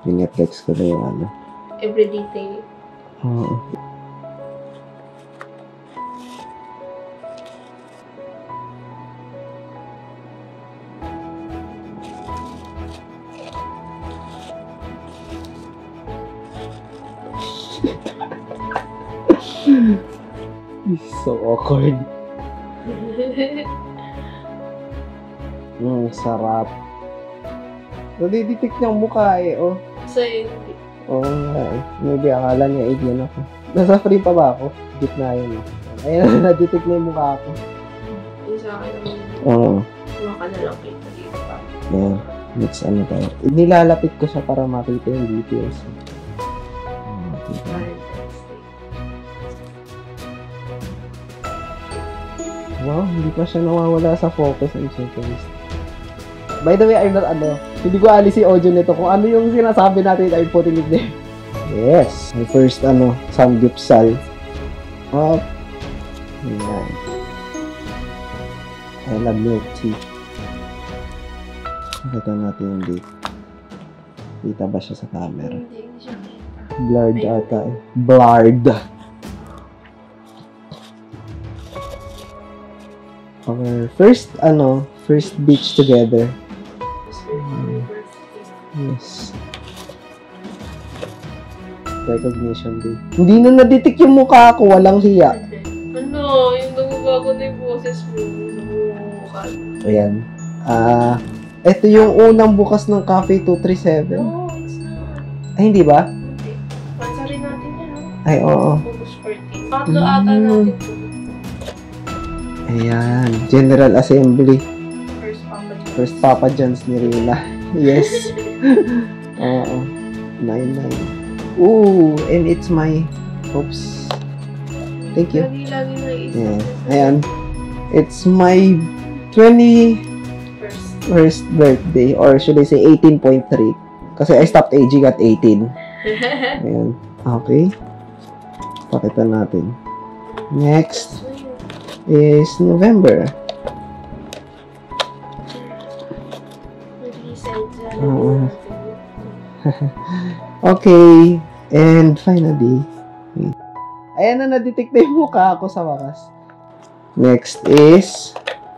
Pineflex ko na yung ano. Every detail. Oo. It's so awkward. Sarap. Nadidetect niyang mukha eh, oh. Sa'yo, hindi. Oo nga eh. Maybe akala niya alien ako. Nasa free pa ba ako? Gitna yun eh. Ayun, nadetect na yung mukha ako. Yung sa akin naman. Oo. Mukha na lang kita dito pa. Yeah. Next ano tayo. Nilalapit ko siya para makita yung details. Wow, hindi pa siya nawawala sa focus and checklist. By the way, I'm not hindi ko alis yung audio nito. Kung ano yung sinasabi natin, I'm putting it there. Yes. My first, samgyupsal. Up. Ayan. I love milk tea. Nakita natin yung date. Kita ba siya sa camera? Hindi siya kita. Blurred ata eh. Blurred. Our first beach together. Yes. Recognition day. Hindi na nadetect yung mukha ko, walang hiya. Ano, yung nagbabago na yung boses mo. Ayan. Ito yung unang bukas ng Cafe 237. No, it's not. Ay, hindi ba? Hindi. Pansarin natin yan, no? Ay, oo. Focus 14. Patlo ata natin po. Ayan. General Assembly. First Papa John's ni Rina. Yes. Oo. 9-9. Ooh, and it's my... Oops. Thank you. Lagi na isa. Yeah. Ayan. It's my 21st birthday. Or should I say 18.3. Kasi I stopped aging at 18. Ayan. Okay. Pakita natin. Next is November. Okay. And finally, ayan na, na-detect na yung mukha ako sa wakas. Next is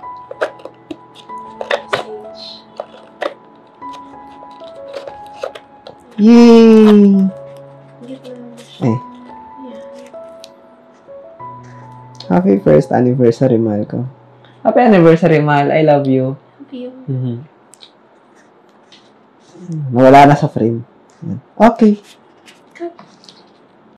yay! Eh. Happy first anniversary, mahal ko. Happy anniversary, mahal. I love you. Happy you. Nawala na sa frame. Okay.